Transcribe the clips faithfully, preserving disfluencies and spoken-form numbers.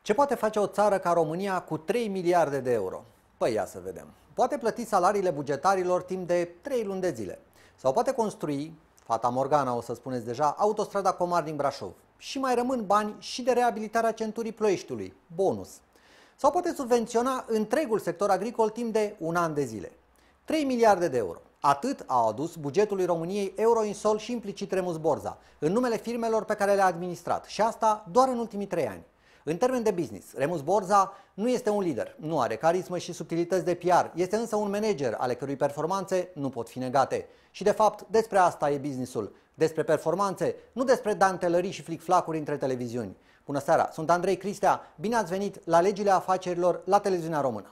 Ce poate face o țară ca România cu trei miliarde de euro? Păi ia să vedem. Poate plăti salariile bugetarilor timp de trei luni de zile. Sau poate construi, Fata Morgana o să spuneți deja, autostrada Comar din Brașov. Și mai rămân bani și de reabilitarea centurii Ploieștiului, bonus. Sau poate subvenționa întregul sector agricol timp de un an de zile. trei miliarde de euro. Atât a adus bugetului României Euroinsol și implicit Remus Borza, în numele firmelor pe care le-a administrat. Și asta doar în ultimii trei ani. În termen de business, Remus Borza nu este un lider, nu are carismă și subtilități de P R, este însă un manager ale cărui performanțe nu pot fi negate. Și de fapt, despre asta e businessul, despre performanțe, nu despre dantelării și flic-flacuri între televiziuni. Bună seara, sunt Andrei Cristea, bine ați venit la Legile Afacerilor la Televiziunea Română.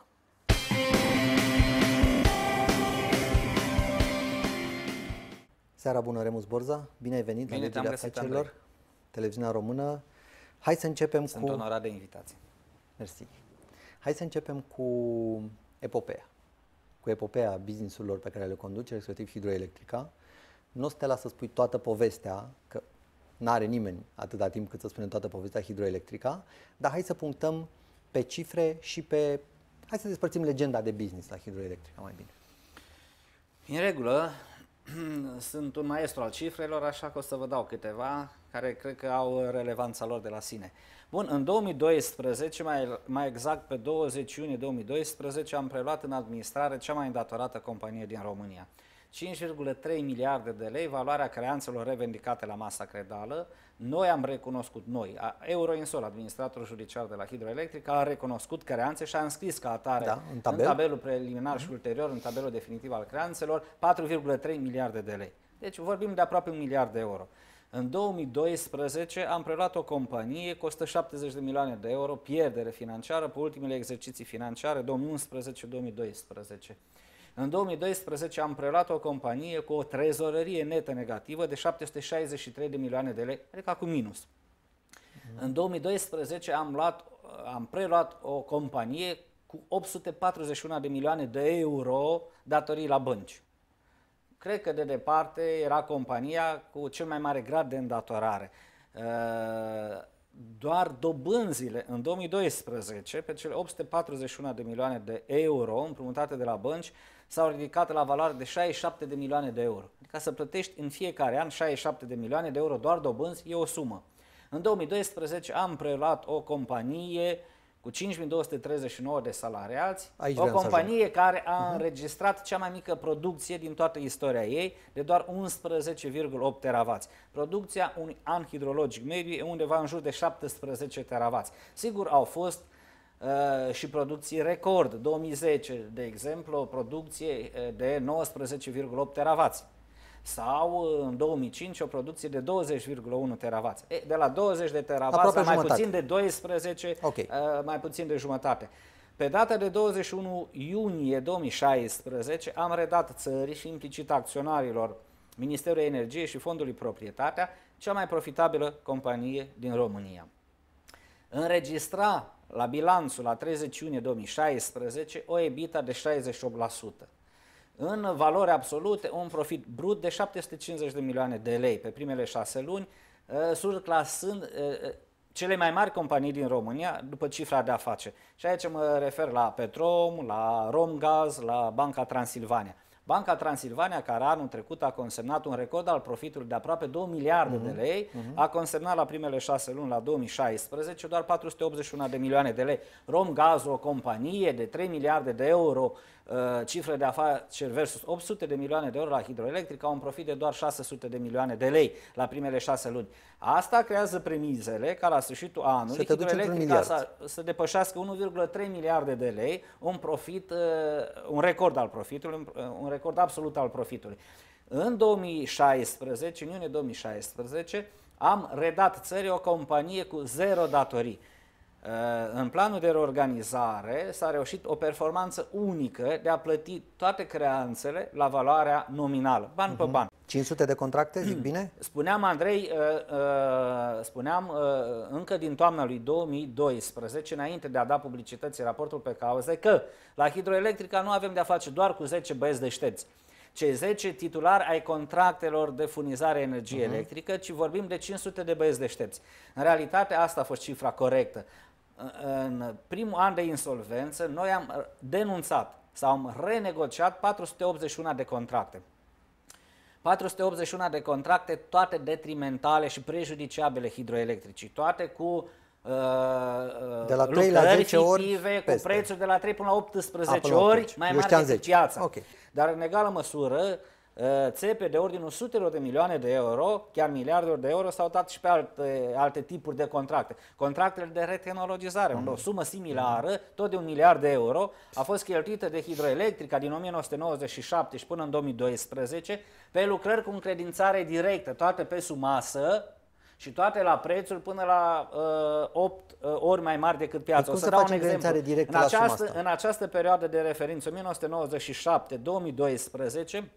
Seara bună, Remus Borza, bine ai venit Bine la Legile Afacerilor, Andrei. Televiziunea Română. Hai să începem Sunt cu... Sunt onorat de invitație. Mersi. Hai să începem cu epopeea. Cu epopeea business-urilor pe care le conduce, respectiv hidroelectrica. Nu o să te las să spui toată povestea, că n-are nimeni atâta timp cât să spunem toată povestea hidroelectrica, dar hai să punctăm pe cifre și pe... Hai să despărțim legenda de business la hidroelectrica mai bine. În regulă, sunt un maestru al cifrelor, așa că o să vă dau câteva care cred că au relevanța lor de la sine. Bun, în două mii doisprezece, mai, mai exact pe douăzeci iunie două mii doisprezece, am preluat în administrare cea mai îndatorată companie din România. cinci virgulă trei miliarde de lei, valoarea creanțelor revendicate la masa credală. Noi am recunoscut, noi, Euroinsol, administratorul judiciar de la Hidroelectrica, a recunoscut creanțe și a înscris ca atare da, în, tabel. în tabelul preliminar și ulterior, în tabelul definitiv al creanțelor, patru virgulă trei miliarde de lei. Deci vorbim de aproape un miliard de euro. În două mii doisprezece am preluat o companie cu o sută șaptezeci de milioane de euro, pierdere financiară pe ultimele exerciții financiare două mii unsprezece două mii doisprezece. În două mii doisprezece am preluat o companie cu o trezorerie netă negativă de șapte sute șaizeci și trei de milioane de lei, adică cu minus. Mm. În două mii doisprezece am, luat, am preluat o companie cu opt sute patruzeci și unu de milioane de euro datorii la bănci. Cred că de departe era compania cu cel mai mare grad de îndatorare. Doar dobânzile în două mii doisprezece pe cele opt sute patruzeci și unu de milioane de euro împrumutate de la bănci s-au ridicat la valoare de șaizeci și șapte de milioane de euro. Adică să plătești în fiecare an șaizeci și șapte de milioane de euro doar dobânzi e o sumă. În două mii doisprezece am preluat o companie cu cinci mii două sute treizeci și nouă de salariați, Aici o companie care a uh-huh. înregistrat cea mai mică producție din toată istoria ei, de doar unsprezece virgulă opt teravați. Producția unui an hidrologic mediu e undeva în jur de șaptesprezece teravați. Sigur, au fost uh, și producții record. două mii zece, de exemplu, o producție de nouăsprezece virgulă opt teravați. Sau în două mii cinci o producție de douăzeci virgulă unu teravați. E, de la douăzeci de teravați la mai puțin de doisprezece, okay. uh, mai puțin de jumătate. Pe data de douăzeci și unu iunie două mii șaisprezece am redat țării și implicit acționarilor Ministerul Energiei și Fondului Proprietatea cea mai profitabilă companie din România. Înregistra la bilanțul la treizeci iunie două mii șaisprezece o EBITDA de șaizeci și opt la sută. În valori absolute, un profit brut de șapte sute cincizeci de milioane de lei pe primele șase luni, surclasând cele mai mari companii din România după cifra de afaceri. Și aici mă refer la Petrom, la Romgaz, la Banca Transilvania. Banca Transilvania, care anul trecut a consemnat un record al profitului de aproape două miliarde uh-huh. de lei, uh-huh. a consemnat la primele șase luni, la două mii șaisprezece, doar patru sute optzeci și unu de milioane de lei. Romgaz, o companie de trei miliarde de euro, uh, cifre de afaceri versus opt sute de milioane de euro la Hidroelectrica, un profit de doar șase sute de milioane de lei la primele șase luni. Asta creează premizele ca la sfârșitul anului Hidroelectrica să, să depășească unu virgulă trei miliarde de lei, un profit, uh, un record al profitului, un record absolut al profitului. În două mii șaisprezece, în iunie două mii șaisprezece, am redat țării o companie cu zero datorii. În planul de reorganizare s-a reușit o performanță unică de a plăti toate creanțele la valoarea nominală, ban uh-huh. pe ban. cinci sute de contracte, zic bine? Spuneam, Andrei, spuneam încă din toamna lui două mii doisprezece, înainte de a da publicității raportul pe cauze, că la Hidroelectrica nu avem de a face doar cu zece băieți deștepți, cei zece titulari ai contractelor de furnizare energie uh-huh. electrică, ci vorbim de cinci sute de băieți deștepți. În realitate, asta a fost cifra corectă. în primul an de insolvență, noi am denunțat sau am renegociat patru sute optzeci și unu de contracte. patru sute optzeci și unu de contracte, toate detrimentale și prejudiciabile hidroelectricii, toate cu uh, de la trei la zece ori fictive, cu peste. prețuri de la trei până la optsprezece până la ori optsprezece. mai Eu mari știam decât zece. piața. Okay. Dar în egală măsură, țepe de ordinul sutelor de milioane de euro, chiar miliarde de euro, s-au dat și pe alte, alte tipuri de contracte. Contractele de retehnologizare, mm. unde o sumă similară, tot de un miliard de euro, a fost cheltuită de Hidroelectrica din o mie nouă sute nouăzeci și șapte și până în două mii doisprezece pe lucrări cu încredințare directă, toate pe sub masă și toate la prețuri până la uh, opt uh, ori mai mari decât piața. Deci o să dau un exemplu. Directă în, la această, în această perioadă de referință, o mie nouă sute nouăzeci și șapte două mii doisprezece,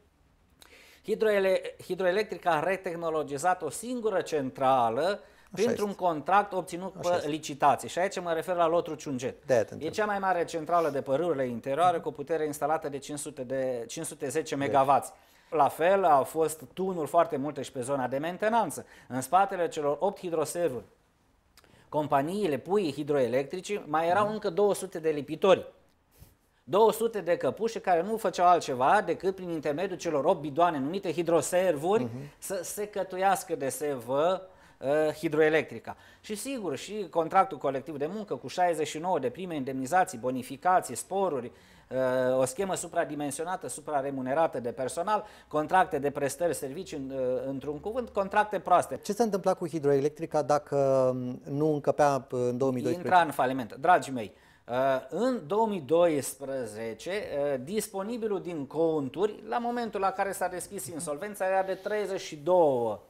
Hidroele Hidroelectrica a retehnologizat o singură centrală printr-un contract obținut Așa pe este. licitație. Și aici mă refer la lotul Ciunget. E cea mai mare centrală de pe râurile interioare, cu o putere instalată de cinci sute, de, cinci sute zece megawatts. La fel au fost tunuri foarte multe și pe zona de mentenanță. În spatele celor opt hidroservuri, companiile pui hidroelectrici, mai erau încă două sute de lipitori. două sute de căpușe care nu făceau altceva decât prin intermediul celor opt bidoane numite hidroservuri uh-huh. să se cătuiască de sevă uh, hidroelectrica. Și sigur, și contractul colectiv de muncă cu șaizeci și nouă de prime indemnizații, bonificații, sporuri, uh, o schemă supradimensionată, supraremunerată de personal, contracte de prestări, servicii, uh, într-un cuvânt, contracte proaste. Ce s-a întâmplat cu Hidroelectrica dacă nu încăpea în două mii doisprezece? Intra în faliment. Dragii mei, în două mii doisprezece, disponibilul din conturi, la momentul la care s-a deschis insolvența, era de treizeci și două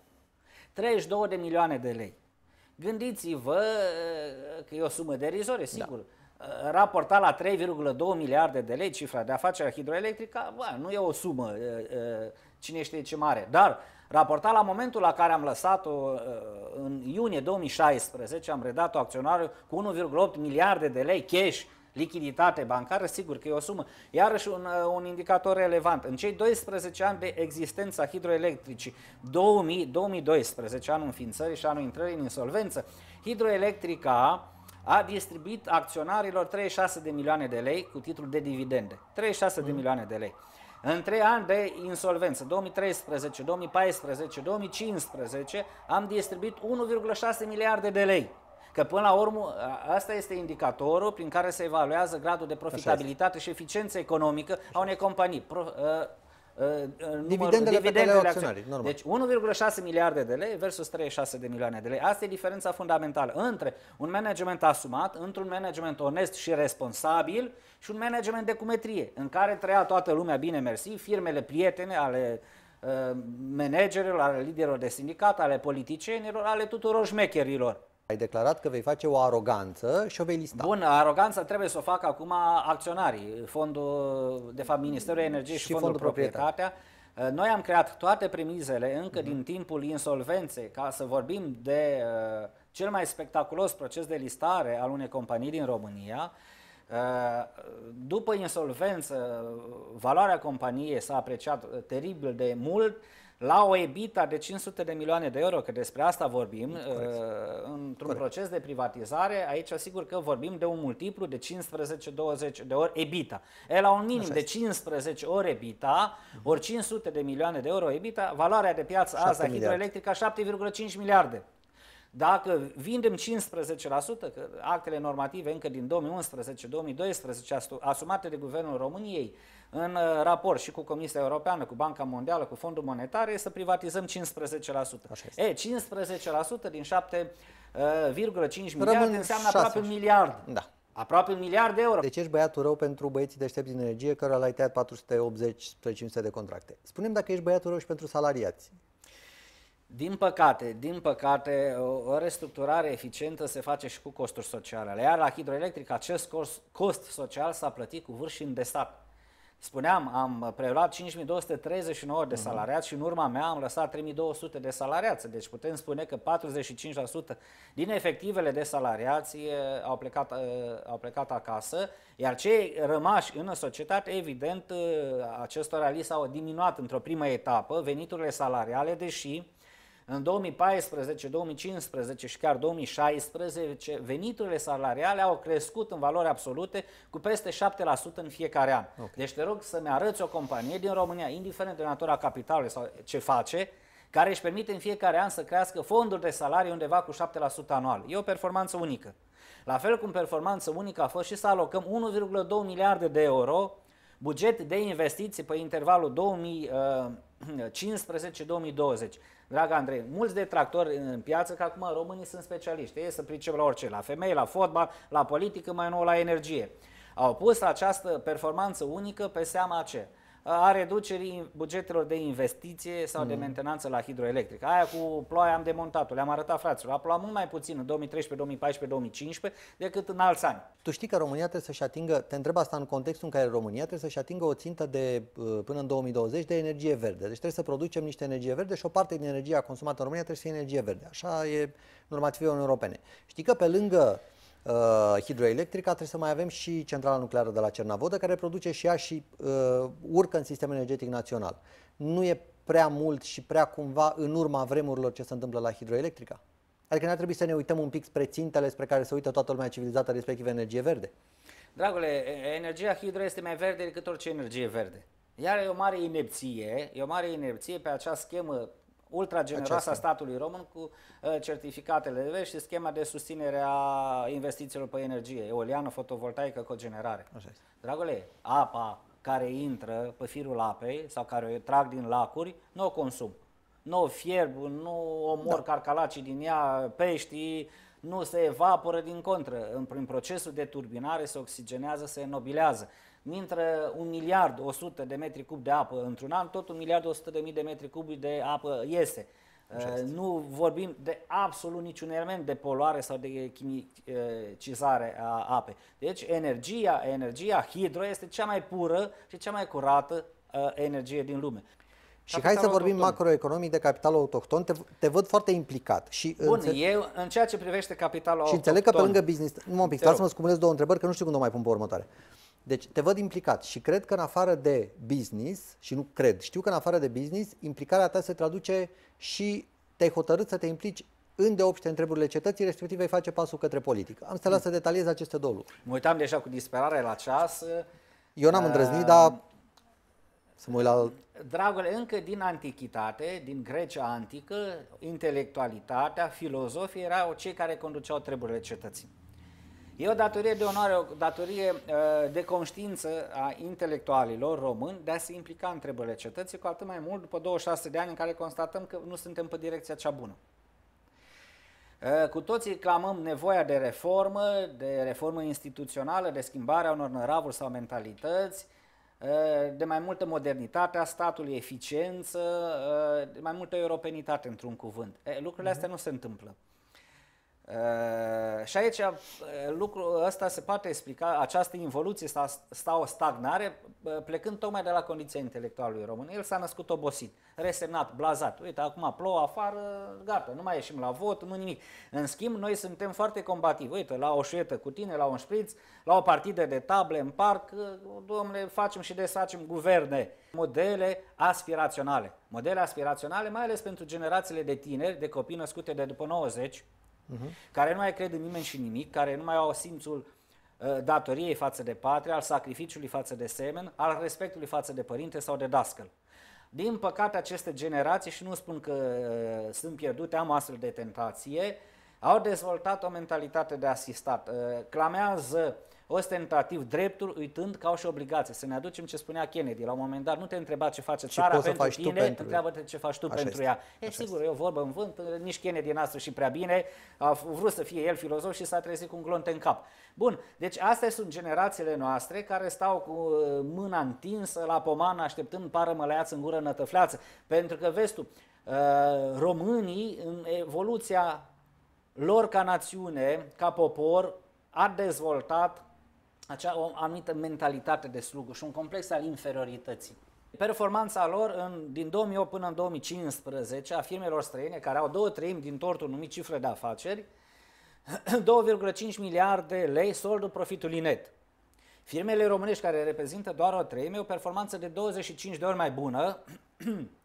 de milioane de lei. Gândiți-vă că e o sumă derizorie, sigur. Da. Raportat la trei virgulă doi miliarde de lei, cifra de afacere a Hidroelectrica, bă, nu e o sumă, cine știe ce mare, dar raportat la momentul la care am lăsat-o în iunie două mii șaisprezece, am redat-o acționarul cu unu virgulă opt miliarde de lei cash, lichiditate bancară, sigur că e o sumă. Iarăși un, un indicator relevant. În cei doisprezece ani de existență a Hidroelectricii, două mii, două mii doisprezece, anul înființării și anul intrării în insolvență, Hidroelectrica a distribuit acționarilor treizeci și șase de milioane de lei cu titlul de dividende. treizeci și șase mm. de milioane de lei. În trei ani de insolvență, două mii treisprezece, două mii paisprezece, două mii cincisprezece, am distribuit unu virgulă șase miliarde de lei. Că până la urmă, asta este indicatorul prin care se evaluează gradul de profitabilitate și eficiență economică a unei companii. Pro, uh, uh, dividendele, dividendele pe acționarii, normal. Deci unu virgulă șase miliarde de lei versus treizeci și șase de milioane de lei. Asta e diferența fundamentală între un management asumat, într-un management onest și responsabil și un management de cumetrie, în care trăia toată lumea bine mersi, firmele prietene ale uh, managerilor, ale liderilor de sindicat, ale politicienilor, ale tuturor șmecherilor. Ai declarat că vei face o aroganță și o vei lista. Bun, aroganța trebuie să o facă acum acționarii, fondul, de fapt Ministerul Energiei și, și Fondul, fondul Proprietatea. Noi am creat toate premizele încă uh-huh. din timpul insolvenței ca să vorbim de uh, cel mai spectaculos proces de listare al unei companii din România. Uh, după insolvență, valoarea companiei s-a apreciat teribil de mult, la o EBITDA de cinci sute de milioane de euro, că despre asta vorbim, uh, într-un proces de privatizare, aici sigur că vorbim de un multiplu de cincisprezece douăzeci de ori EBITDA. E la un minim Așa de cincisprezece ori EBITDA, ori cinci sute de milioane de euro EBITDA, valoarea de piață azi a Hidroelectrica șapte virgulă cinci miliarde. Dacă vindem cincisprezece la sută, că actele normative încă din două mii unsprezece două mii doisprezece asumate de Guvernul României în raport și cu Comisia Europeană, cu Banca Mondială, cu Fondul Monetar, este să privatizăm cincisprezece la sută. E, cincisprezece la sută din șapte virgulă cinci miliarde Rămân înseamnă șase. Aproape un miliard. Da. Aproape un miliard de euro. Deci ești băiatul rău pentru băieții deștepți din energie, cărora le-ai tăiat patru sute optzeci cinci sute de contracte. Spune-mi dacă ești băiatul rău și pentru salariați. Din păcate, din păcate, o, o restructurare eficientă se face și cu costuri sociale. Iar la Hidroelectrica acest cost, cost social s-a plătit cu vârșini de stat. Spuneam, am preluat cinci mii două sute treizeci și nouă de salariați și în urma mea am lăsat trei mii două sute de salariați. Deci putem spune că patruzeci și cinci la sută din efectivele de salariați au plecat, au plecat acasă, iar cei rămași în societate, evident, acestora li s-au diminuat într-o primă etapă veniturile salariale, deși În două mii paisprezece, două mii cincisprezece și chiar două mii șaisprezece, veniturile salariale au crescut în valori absolute cu peste șapte la sută în fiecare an. Okay. Deci te rog să-mi arăți o companie din România, indiferent de natura capitalului sau ce face, care își permite în fiecare an să crească fonduri de salarii undeva cu șapte la sută anual. E o performanță unică. La fel cum performanță unică a fost și să alocăm unu virgulă doi miliarde de euro buget de investiții pe intervalul două mii cincisprezece două mii douăzeci. Dragă Andrei, mulți detractori în piață, că acum românii sunt specialiști, ei să pricep la orice, la femei, la fotbal, la politică, mai nou la energie. Au pus această performanță unică pe seama ce? A reducerii bugetelor de investiție sau mm. de mentenanță la hidroelectrică. Aia cu ploaia am demontat-o, le-am arătat fraților. A plouat mult mai puțin în două mii treisprezece, două mii paisprezece, două mii cincisprezece decât în alți ani. Tu știi că România trebuie să-și atingă, te întreb asta în contextul în care România trebuie să-și atingă o țintă de până în două mii douăzeci de energie verde. Deci trebuie să producem niște energie verde și o parte din energia consumată în România trebuie să fie energie verde. Așa e normativele Uniunii Europene. Știi că pe lângă Uh, hidroelectrica trebuie să mai avem și centrala nucleară de la Cernavodă, care produce și ea și uh, urcă în sistemul energetic național. Nu e prea mult și prea cumva în urma vremurilor ce se întâmplă la hidroelectrica? Adică n-ar trebui să ne uităm un pic spre țintele spre care se uită toată lumea civilizată, respectiv energie verde? Dragule, energia hidro este mai verde decât orice energie verde. Iar e o mare inepție, e o mare inepție pe acea schemă ultra generoasă a statului român cu uh, certificatele de verde și schema de susținere a investițiilor pe energie, eoliană, fotovoltaică, cogenerare. Așa este. Dragule, apa care intră pe firul apei sau care o trag din lacuri, nu o consum. Nu o fierb, nu omor da. carcalacii din ea, peștii, nu se evaporă, din contră. În, prin procesul de turbinare se oxigenează, se enobilează. Intră un miliard o sută de metri cub de apă într-un an, tot un miliard o sută de mii de metri cubi de apă iese. Uh, nu vorbim de absolut niciun element de poluare sau de chimicizare a apei. Deci energia, energia hidro este cea mai pură și cea mai curată uh, energie din lume. Și capitalul hai să vorbim autohton. macroeconomic de capitalul autohton, te, te văd foarte implicat. Și Bun, înțe... eu în ceea ce privește capitalul și autohton... Și înțeleg că pe lângă business... Nu, un pic, lasă-mă să cumulez două întrebări, că nu știu când o mai pun pe următoare. Deci te văd implicat și cred că în afară de business, și nu cred, știu că în afară de business, implicarea ta se traduce și te-ai hotărât să te implici îndeopște în treburile cetății, respectiv vei face pasul către politică. Am să te las să detaliez aceste două lucruri. Mă uitam deja cu disperare la ceas. Eu n-am îndrăznit, uh, dar să mă uit la... Dragule, încă din antichitate, din Grecia antică, intelectualitatea, filozofii erau cei care conduceau treburile cetății. E o datorie de onoare, o datorie uh, de conștiință a intelectualilor români de a se implica în treburile cetății, cu atât mai mult după douăzeci și șase de ani în care constatăm că nu suntem pe direcția cea bună. Uh, cu toții clamăm nevoia de reformă, de reformă instituțională, de schimbarea unor năravuri sau mentalități, uh, de mai multă modernitate a statului, eficiență, uh, de mai multă europenitate într-un cuvânt. E, lucrurile astea nu se întâmplă. Uh, și aici uh, lucrul ăsta se poate explica, această involuție sau, sau o stagnare, uh, plecând tocmai de la condiția intelectualului român. El s-a născut obosit, resemnat, blazat. Uite, acum plouă afară, gata, nu mai ieșim la vot, nu nimic. În schimb, noi suntem foarte combativi. Uite, la o șuietă cu tine, la un șpriț, la o partidă de table în parc, uh, domnule, facem și desfacem guverne. Modele aspiraționale. Modele aspiraționale, mai ales pentru generațiile de tineri, de copii născute de după nouăzeci, Uh-huh. care nu mai cred în nimeni și nimic, care nu mai au simțul uh, datoriei față de patrie, al sacrificiului față de semen, al respectului față de părinte sau de dascăl. Din păcate, aceste generații, și nu spun că uh, sunt pierdute, am astfel de tentație, au dezvoltat o mentalitate de asistat. Uh, clamează ostentativ dreptul, uitând că au și obligații. Să ne aducem ce spunea Kennedy. La un moment dat nu te întreba ce face țara pentru tine, întreabă-te ce faci tu Așa pentru este. ea. E Așa sigur, este. e o vorbă în vânt, nici Kennedy noastră și prea bine, a vrut să fie el filozof și s-a trezit cu un glonte în cap. Bun, deci astea sunt generațiile noastre care stau cu mâna întinsă la pomană, așteptând pară măleață în gură nătăfleață. Pentru că, vezi tu, românii, în evoluția lor ca națiune, ca popor, a dezvoltat acea o anumită mentalitate de slugă și un complex al inferiorității. Performanța lor în, din două mii opt până în două mii cincisprezece a firmelor străine, care au două treimi din tortul numit cifre de afaceri, două virgulă cinci miliarde lei soldul profitului net. Firmele românești, care reprezintă doar o treime, o performanță de douăzeci și cinci de ori mai bună,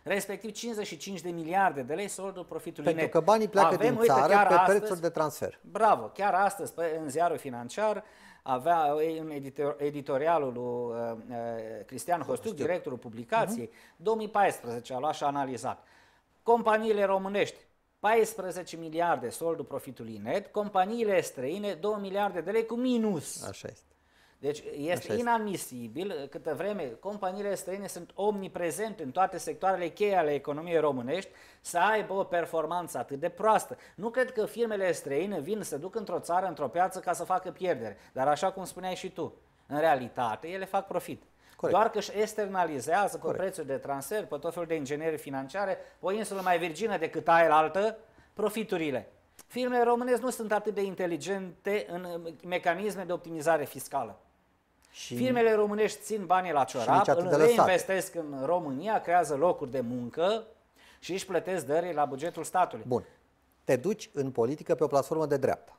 respectiv cincizeci și cinci de miliarde de lei soldul profitului Pentru net. că banii pleacă Avem, din uite, țară chiar pe astăzi, prețuri de transfer. Bravo, chiar astăzi pe, în ziarul financiar avea în editor, editorialul lui uh, uh, Cristian Hostuc, directorul publicației, uh-huh. două mii paisprezece a luat și a analizat. Companiile românești, paisprezece miliarde soldul profitului net, companiile străine, două miliarde de lei cu minus. Așa este. Deci este Așa inadmisibil câtă vreme companiile străine sunt omniprezente în toate sectoarele cheie ale economiei românești să aibă o performanță atât de proastă. Nu cred că firmele străine vin să duc într-o țară, într-o piață ca să facă pierdere, dar așa cum spuneai și tu, în realitate ele fac profit. Corect. Doar că își externalizează pe prețuri de transfer, pe tot felul de inginerii financiare, pe o insulă mai virgină decât aia altă, profiturile. Firmele românești nu sunt atât de inteligente în mecanisme de optimizare fiscală. Și firmele românești țin banii la ciorap, îl reinvestesc în România, creează locuri de muncă și își plătesc dări la bugetul statului. Bun. Te duci în politică pe o platformă de dreapta,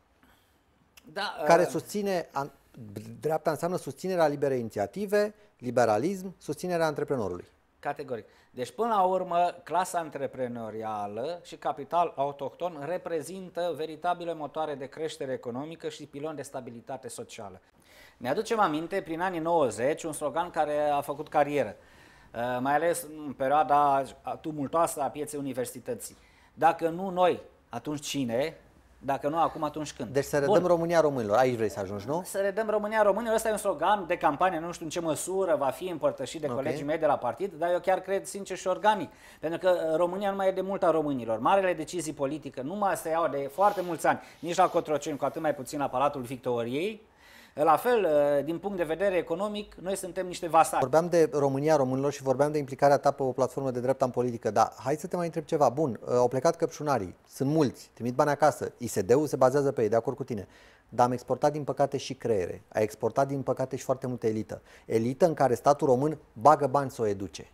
da, care uh, susține, dreapta înseamnă susținerea liberei inițiative, liberalism, susținerea antreprenorului. Categoric. Deci, până la urmă, clasa antreprenorială și capital autohton reprezintă veritabile motoare de creștere economică și pilon de stabilitate socială. Ne aducem aminte, prin anii nouăzeci, un slogan care a făcut carieră, mai ales în perioada tumultoasă a pieței universității. Dacă nu noi, atunci cine? Dacă nu acum, atunci când? Deci să redăm Bun. România românilor. Aici vrei să ajungi, nu? Să redăm România românilor. Ăsta e un slogan de campanie, nu știu în ce măsură va fi împărtășit de okay. colegii mei de la partid, dar eu chiar cred sincer și organic. Pentru că România nu mai e de mult a românilor. Marele decizii politică nu mai se iau de foarte mulți ani, nici la Cotroceni, cu atât mai puțin la Palatul Victoriei. La fel, din punct de vedere economic, noi suntem niște vasali. Vorbeam de România românilor și vorbeam de implicarea ta pe o platformă de dreapta în politică, dar hai să te mai întreb ceva. Bun, au plecat căpșunarii, sunt mulți, trimit bani acasă, I S D-ul se bazează pe ei, de acord cu tine. Dar am exportat din păcate și creiere, a exportat din păcate și foarte multă elită. Elită în care statul român bagă bani să o educe.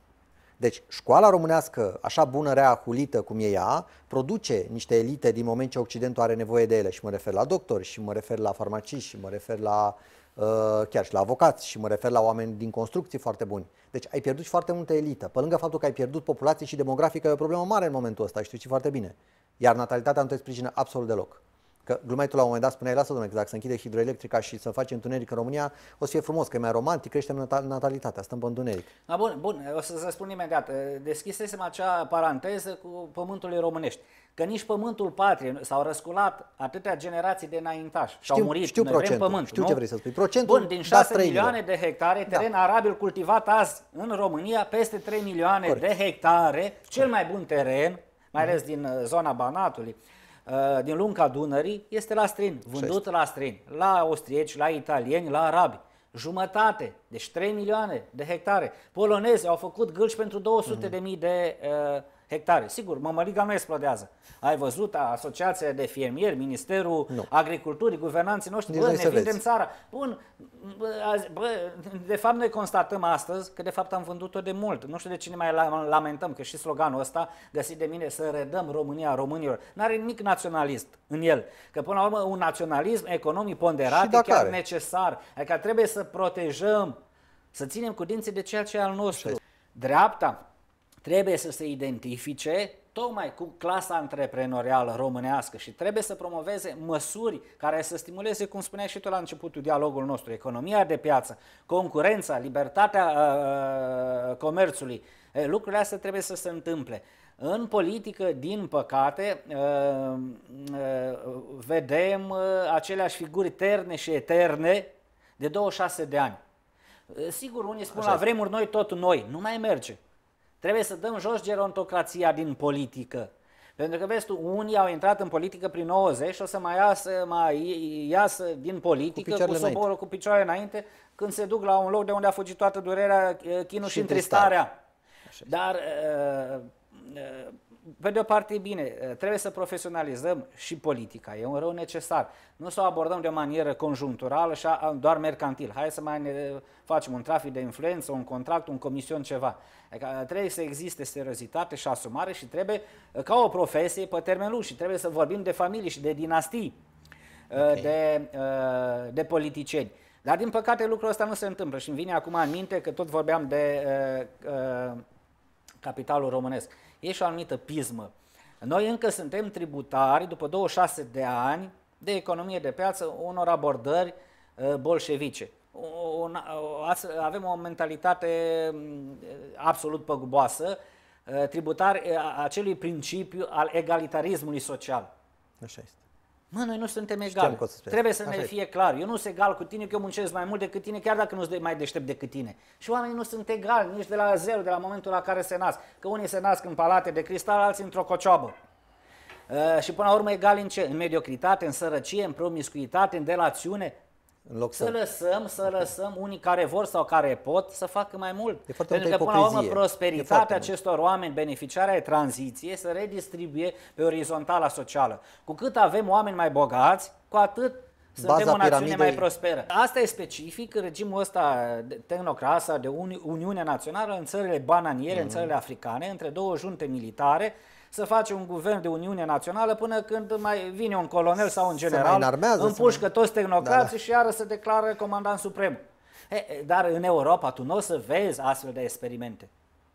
Deci școala românească, așa bună, rea, hulită cum e ea, produce niște elite din moment ce Occidentul are nevoie de ele. Și mă refer la doctori, și mă refer la farmaciști, și mă refer la uh, chiar și la avocați, și mă refer la oameni din construcții foarte buni. Deci ai pierdut și foarte multă elită. Pe lângă faptul că ai pierdut populație și demografică, e o problemă mare în momentul ăsta, știu și foarte bine. Iar natalitatea nu te sprijină absolut deloc. Că glumeai tu la un moment dat, spuneai, lasă domnule, că dacă se închide hidroelectrica și să face întuneric în România, o să fie frumos, că e mai romantic, creștem natalitatea, stăm pe întuneric. A, bun, bun, o să spun imediat. Deschisesem acea paranteză cu pământul românești. Că nici pământul patriei s-au răsculat atâtea generații de înaintași și au murit. Știu procentul, pământ, știu nu? ce vrei să spui. Procentul, bun, din șase milioane de hectare teren da. arabil cultivat azi în România, peste trei milioane Corect. de hectare, Corect. cel mai bun teren, mai ales din zona Banatului, din lunga Dunării, este la străini, vândut la străini, la austrieci, la italieni, la arabi. Jumătate, deci trei milioane de hectare. Polonezi au făcut gâlci pentru două sute de mii de uh, hectare. Sigur, mămăliga nu explodează. Ai văzut asociația de fermieri, Ministerul nu. Agriculturii, guvernanții noștri, bă, ne vindem țara. Bun, bă, de fapt noi constatăm astăzi că de fapt am vândut-o de mult. Nu știu de ce ne mai lamentăm, că și sloganul ăsta găsit de mine, să redăm România românilor, n-are nimic naționalist în el. Că până la urmă un naționalism economic ponderat e chiar are. necesar. Adică trebuie să protejăm, să ținem cu dinții de ceea ce e al nostru. Dreapta trebuie să se identifice tocmai cu clasa antreprenorială românească și trebuie să promoveze măsuri care să stimuleze, cum spuneai și tu la începutul dialogului nostru, economia de piață, concurența, libertatea uh, comerțului. E, lucrurile astea trebuie să se întâmple. În politică, din păcate, uh, uh, vedem uh, aceleași figuri terne și eterne de douăzeci și șase de ani. Uh, sigur, unii spun Așa la vremuri noi tot noi, nu mai merge. Trebuie să dăm jos gerontocrația din politică. Pentru că, vezi tu, unii au intrat în politică prin nouăzeci și o să mai iasă, mai iasă din politică cu, cu soborul cu picioare înainte, când se duc la un loc de unde a fugit toată durerea, chinul și, și întristarea. Dar, pe de o parte, e bine, trebuie să profesionalizăm și politica, e un rău necesar. Nu să o abordăm de o manieră conjuncturală și doar mercantil. Hai să mai ne facem un trafic de influență, un contract, un comision, ceva. Adică trebuie să existe seriozitate și asumare și trebuie, ca o profesie, pe termen lung, și trebuie să vorbim de familii și de dinastii, okay. de, de politicieni. Dar, din păcate, lucrul ăsta nu se întâmplă și îmi vine acum în minte că tot vorbeam de uh, uh, capitalul românesc. E și o anumită pismă. Noi încă suntem tributari, după douăzeci și șase de ani de economie de piață, unor abordări uh, bolșevice. O, o, avem o mentalitate absolut păguboasă, uh, tributari uh, acelui principiu al egalitarismului social. Așa este. Mă, noi nu suntem egali. Trebuie să ne Așa fie este. clar. Eu nu sunt egal cu tine, că eu muncesc mai mult decât tine, chiar dacă nu sunt mai deștept decât tine. Și oamenii nu sunt egali, nici de la zero, de la momentul la care se nasc. Că unii se nasc în palate de cristal, alții într-o cocioabă. Uh, și până la urmă egali în ce? În mediocritate, în sărăcie, în promiscuitate, în delațiune. În loc să să lăsăm, să okay. lăsăm unii care vor sau care pot să facă mai mult. E Pentru că până la urmă prosperitatea acestor mult. oameni beneficiari ai tranziției se redistribuie pe orizontala socială. Cu cât avem oameni mai bogați, cu atât suntem Baza o națiune piramidei... mai prosperă. Asta e specific regimul ăsta tehnocrat de Uni Uniunea Națională în țările bananiere, mm-hmm. în țările africane, între două junte militare, să face un guvern de Uniune Națională până când mai vine un colonel sau un general, împușcă toți tehnocrații da, da. și iară se declară comandant suprem. He, dar în Europa tu nu o să vezi astfel de experimente.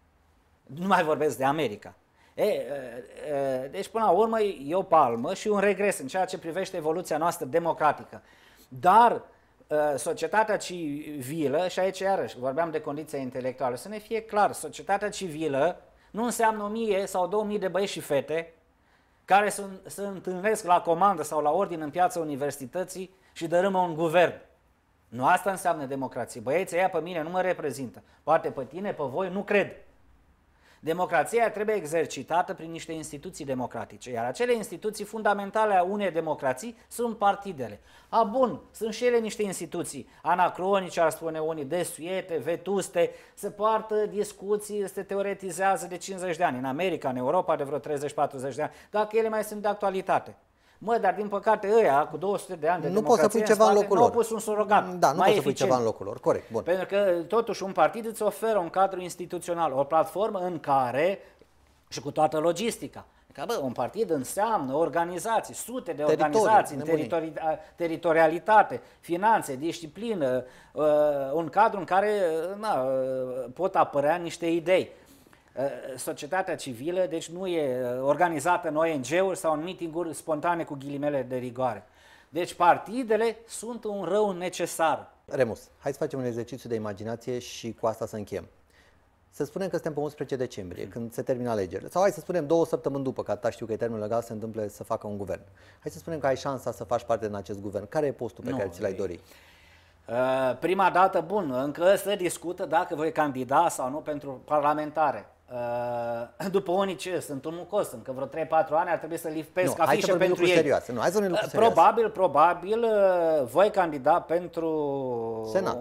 Nu mai vorbesc de America. E, e, e, deci până la urmă e o palmă și un regres în ceea ce privește evoluția noastră democratică. Dar e, societatea civilă, și aici iarăși vorbeam de condiția intelectuală, să ne fie clar, societatea civilă nu înseamnă o mie sau două mii de băieți și fete care se, se întâlnesc la comandă sau la ordine în piața universității și dărâmă un guvern. Nu asta înseamnă democrație. Băieții ăia pe mine nu mă reprezintă. Poate pe tine, pe voi, nu cred. Democrația trebuie exercitată prin niște instituții democratice, iar acele instituții fundamentale a unei democrații sunt partidele. A, bun, sunt și ele niște instituții anacronice, ar spune unii, desuete, vetuste, se poartă discuții, se teoretizează de cincizeci de ani, în America, în Europa, de vreo treizeci patruzeci de ani, dacă ele mai sunt de actualitate. Mă, dar din păcate ăia, cu două sute de ani de nu democrație, poți să pui ceva în locul lor. Nu au pus un surogat. Da, nu mai poți să eficient. pui ceva în locul lor, corect, bun. Pentru că totuși un partid îți oferă un cadru instituțional, o platformă în care, și cu toată logistica, că bă, un partid înseamnă organizații, sute de organizații, în teritori, teritorialitate, finanțe, disciplină, uh, un cadru în care na, pot apărea niște idei. Societatea civilă, deci nu e organizată în O N G-uri sau în meeting-uri spontane cu ghilimele de rigoare. Deci partidele sunt un rău necesar. Remus, hai să facem un exercițiu de imaginație și cu asta să încheiem. Să spunem că suntem pe unsprezece decembrie, hmm. când se termină alegerile. Sau hai să spunem două săptămâni după, că atâta știu că e termenul legal, se întâmplă să facă un guvern. Hai să spunem că ai șansa să faci parte din acest guvern. Care e postul pe nu, care ți l-ai dori? Uh, prima dată, bun, încă se discută dacă voi candida sau nu pentru parlamentare. Uh, după unii ce sunt un mucos, încă vreo trei patru ani ar trebui să lipesc afișe pentru ei. Serioase. Nu, hai să uh, probabil, probabil uh, voi candida pentru Senat.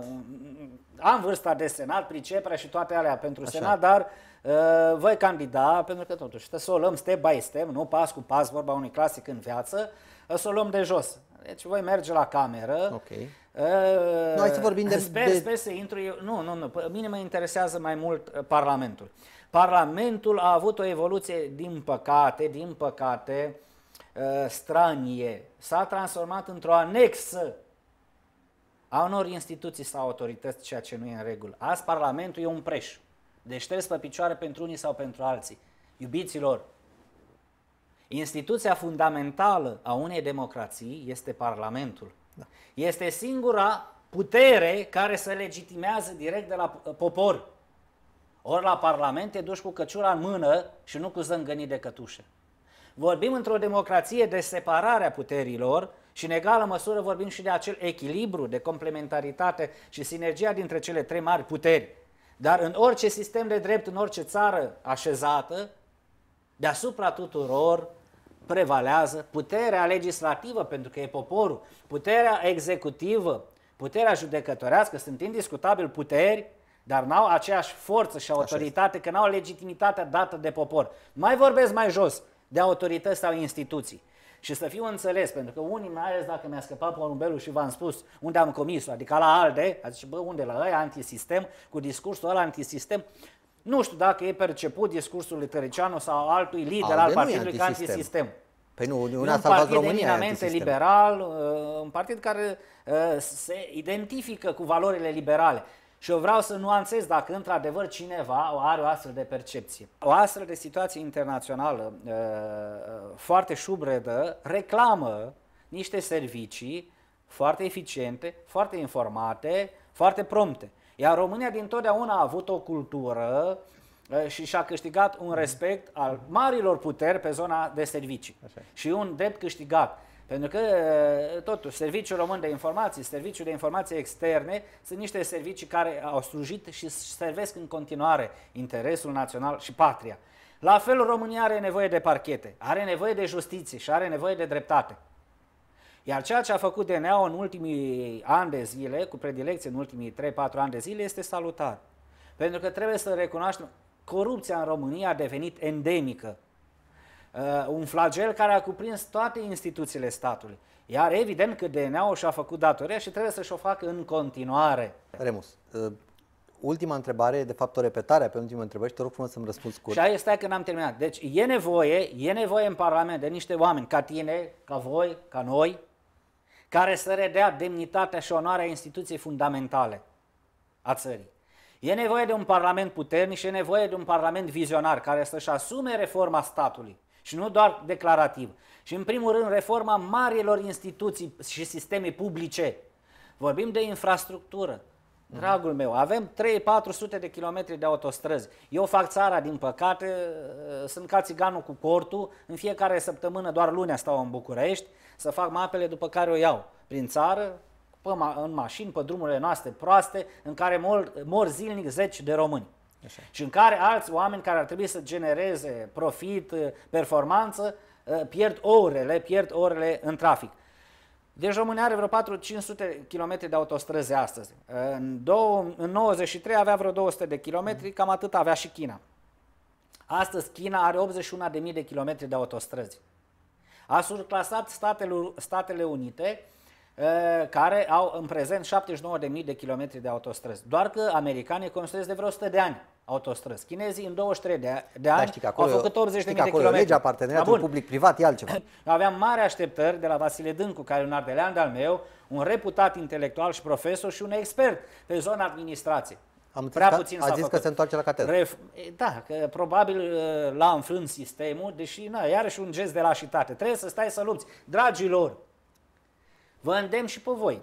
Am vârsta de senat, priceperea și toate alea pentru Așa. senat, dar uh, voi candida, pentru că totuși trebuie să o luăm step by step, nu pas cu pas, vorba unui clasic în viață, să o luăm de jos. Deci voi merge la cameră. Okay. Uh, nu, hai să vorbim de... Sper, de... sper să intru eu. Nu, nu, nu. Pe mine mă interesează mai mult uh, Parlamentul. Parlamentul a avut o evoluție, din păcate, din păcate, uh, stranie. S-a transformat într-o anexă a unor instituții sau autorități, ceea ce nu e în regulă. Azi Parlamentul e un preș. Deci șters pe picioare pentru unii sau pentru alții. Iubiților, instituția fundamentală a unei democrații este Parlamentul. Da. Este singura putere care se legitimează direct de la popor. Ori la Parlament te duci cu căciula în mână și nu cu zângănii de cătușe. Vorbim într-o democrație de separare a puterilor și în egală măsură vorbim și de acel echilibru, de complementaritate și sinergia dintre cele trei mari puteri. Dar în orice sistem de drept, în orice țară așezată, deasupra tuturor prevalează puterea legislativă, pentru că e poporul, puterea executivă, puterea judecătorească, sunt indiscutabil puteri, dar n-au aceeași forță și autoritate, că n-au legitimitatea dată de popor. Mai vorbesc mai jos de autorități sau instituții. Și să fiu înțeles, pentru că unii, mai ales dacă mi-a scăpat porumbelul și v-am spus unde am comis-o, adică la ALDE, a zis, bă, unde la ăia antisistem, cu discursul ăla antisistem, nu știu dacă e perceput discursul lui Tăricianu sau altui lider al partidului ca antisistem. Păi nu, e un partid eminamente liberal, un partid care se identifică cu valorile liberale. Și eu vreau să nuanțez dacă într-adevăr cineva are o astfel de percepție. O astfel de situație internațională uh, foarte șubredă reclamă niște servicii foarte eficiente, foarte informate, foarte prompte. Iar România dintotdeauna a avut o cultură uh, și și-a câștigat un respect al marilor puteri pe zona de servicii. Așa. Și un drept câștigat. Pentru că, totuși, Serviciul Român de Informații, Serviciul de Informații Externe sunt niște servicii care au slujit și servesc în continuare interesul național și patria. La fel, România are nevoie de parchete, are nevoie de justiție și are nevoie de dreptate. Iar ceea ce a făcut D N A-ul în ultimii ani de zile, cu predilecție în ultimii trei patru ani de zile, este salutar. Pentru că trebuie să recunoaștem, corupția în România a devenit endemică. Uh, un flagel care a cuprins toate instituțiile statului. Iar evident că D N A-ul și-a făcut datoria și trebuie să-și o facă în continuare. Remus, uh, ultima întrebare, de fapt o repetare pe ultima întrebare și te rog frumos să-mi răspunzi scurt. Și aia stai că n-am terminat. Deci e nevoie, e nevoie în Parlament de niște oameni ca tine, ca voi, ca noi, care să redea demnitatea și onoarea instituției fundamentale a țării. E nevoie de un Parlament puternic și e nevoie de un Parlament vizionar care să-și asume reforma statului. Și nu doar declarativ. Și în primul rând reforma marilor instituții și sisteme publice. Vorbim de infrastructură. Dragul meu, avem trei patru sute de kilometri de autostrăzi. Eu fac țara, din păcate, sunt ca țiganul cu cortul. În fiecare săptămână, doar lunea stau în București, să fac mapele după care o iau prin țară, pe ma în mașini, pe drumurile noastre proaste, în care mor, mor zilnic zeci de români. Așa. Și în care alți oameni care ar trebui să genereze profit, performanță, pierd orele, pierd orele în trafic. Deci România are vreo patru cinci sute de kilometri de autostrăzi astăzi. În, în nouăzeci și trei avea vreo două sute de kilometri, cam atât avea și China. Astăzi China are optzeci și unu de mii de kilometri de autostrăzi. A surclasat Statele, Statele Unite, care au în prezent șaptezeci și nouă de mii de kilometri de autostrăzi. Doar că americanii construiesc de vreo o sută de ani autostrăzi. Chinezii în douăzeci și trei de, de ani da, au făcut optzeci de mii de kilometri. Legea parteneriatului public-privat e altceva. Aveam mari așteptări de la Vasile Dâncu, care e un ardelean de-al meu, un reputat intelectual și profesor și un expert pe zona administrației. Am Prea că, puțin a zis făcut. Că se întoarce la catedră. Ref, da, că probabil l-a înfrânt sistemul, deși na, iarăși un gest de lașitate. Trebuie să stai să lupți. Dragilor, vă îndemn și pe voi.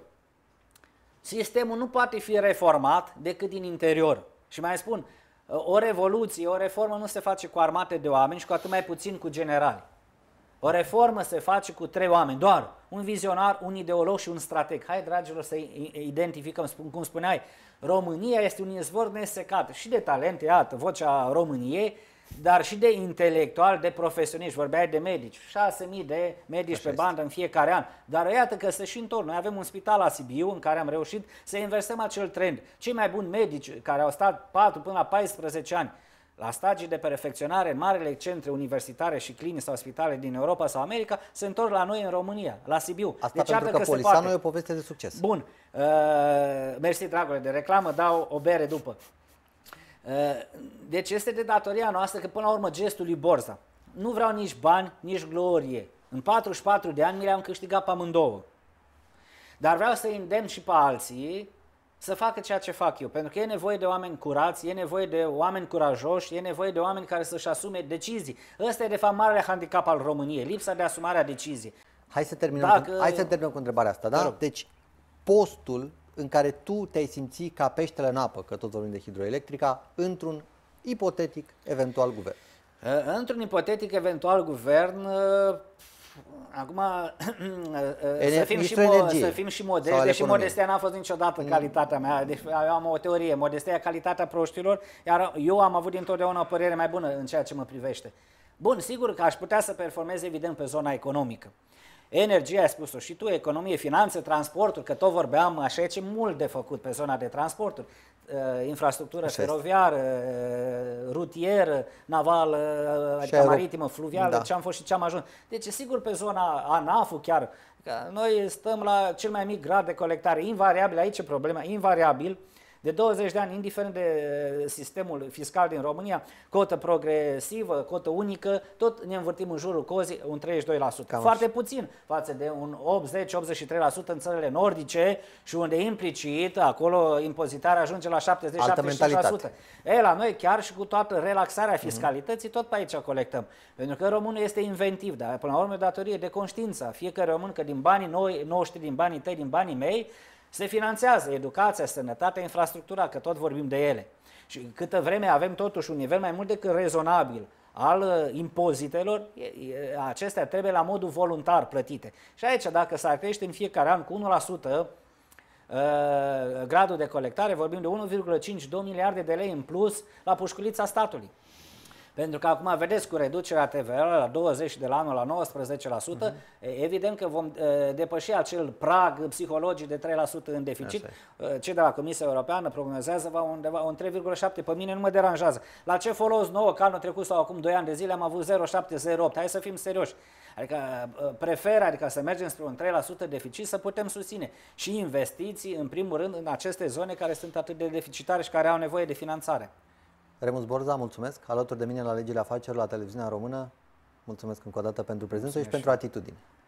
Sistemul nu poate fi reformat decât din interior. Și mai spun, o revoluție, o reformă nu se face cu armate de oameni și cu atât mai puțin cu generali. O reformă se face cu trei oameni, doar un vizionar, un ideolog și un strateg. Hai, dragilor, să identificăm, cum spuneai, România este un izvor nesecat și de talente, iată, vocea României, dar și de intelectuali, de profesioniști. Vorbeai de medici, șase mii de medici Așa pe bandă în fiecare an. Dar iată că se și întorc. Noi avem un spital la Sibiu în care am reușit să inversăm acel trend. Cei mai buni medici care au stat patru până la paisprezece ani la stagii de perfecționare în marele centre universitare și clinici sau spitale din Europa sau America, se întorc la noi în România, la Sibiu. Asta deci, pentru că, că Polisanul e o poveste de succes. Bun. Uh, mersi, dragule, de reclamă, dau o bere după. Deci este de datoria noastră că până la urmă gestul lui Borza. Nu vreau nici bani, nici glorie. În patruzeci și patru de ani mi le-am câștigat pe amândouă. Dar vreau să îndemn și pe alții să facă ceea ce fac eu. Pentru că e nevoie de oameni curați, e nevoie de oameni curajoși, e nevoie de oameni care să-și asume decizii. Ăsta e de fapt marele handicap al României, lipsa de asumare a decizii. Hai să terminăm, Dacă... cu, hai să terminăm cu întrebarea asta. Da? Deci postul în care tu te-ai simți ca peștele în apă, că tot vorbim de hidroelectrica, într-un ipotetic eventual guvern? Într-un ipotetic eventual guvern, acum să fim, și să fim și modești, deși modestia n-a fost niciodată mm. calitatea mea, deci eu am o teorie, modestia e calitatea proștilor, iar eu am avut dintotdeauna o părere mai bună în ceea ce mă privește. Bun, sigur că aș putea să performez evident pe zona economică. Energie, ai spus-o și tu, economie, finanțe, transporturi, că tot vorbeam, așa e ce mult de făcut pe zona de transporturi, uh, infrastructură așa feroviară, uh, rutieră, navală, adică maritimă, fluvială, da. Ce am fost și ce am ajuns. Deci, sigur, pe zona ANAF-ul chiar, că noi stăm la cel mai mic grad de colectare, invariabil, aici e problema, invariabil, De douăzeci de ani, indiferent de sistemul fiscal din România, cotă progresivă, cotă unică, tot ne învârtim în jurul cozii un treizeci și doi la sută. Cam foarte așa. Puțin față de un optzeci optzeci și trei la sută în țările nordice și unde implicit acolo impozitarea ajunge la șaptezeci șaptezeci și cinci la sută. E, la noi chiar și cu toată relaxarea fiscalității, tot pe aici colectăm. Pentru că românul este inventiv, dar până la urmă datorie de conștiință. Fiecare român că din banii noi, noștri, din banii tăi, din banii mei, se finanțează educația, sănătatea, infrastructura, că tot vorbim de ele. Și câtă vreme avem totuși un nivel mai mult decât rezonabil al impozitelor, acestea trebuie la modul voluntar plătite. Și aici, dacă s-ar crește în fiecare an cu unu la sută gradul de colectare, vorbim de unu virgulă cinci doi miliarde de lei în plus la pușculița statului. Pentru că acum, vedeți, cu reducerea T V R la douăzeci de la anul la nouăsprezece la sută, uh-huh. evident că vom uh, depăși acel prag psihologic de trei la sută în deficit. Uh, cei de la Comisia Europeană prognozează va undeva un trei virgulă șapte la sută. Pe mine nu mă deranjează. La ce folos nouă, că anul trecut sau acum doi ani de zile am avut zero virgulă șapte zero opt? Hai să fim serioși. Adică uh, prefer, adică să mergem spre un trei la sută deficit, să putem susține și investiții, în primul rând, în aceste zone care sunt atât de deficitare și care au nevoie de finanțare. Remus Borza, mulțumesc. Alături de mine la Legile Afacerilor, la Televiziunea Română. Mulțumesc încă o dată pentru prezență și pentru atitudine.